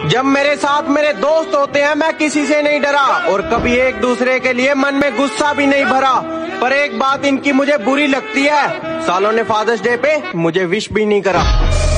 जब मेरे साथ मेरे दोस्त होते हैं मैं किसी से नहीं डरा और कभी एक दूसरे के लिए मन में गुस्सा भी नहीं भरा। पर एक बात इनकी मुझे बुरी लगती है, सालों ने फादर्स डे पे मुझे विश भी नहीं करा।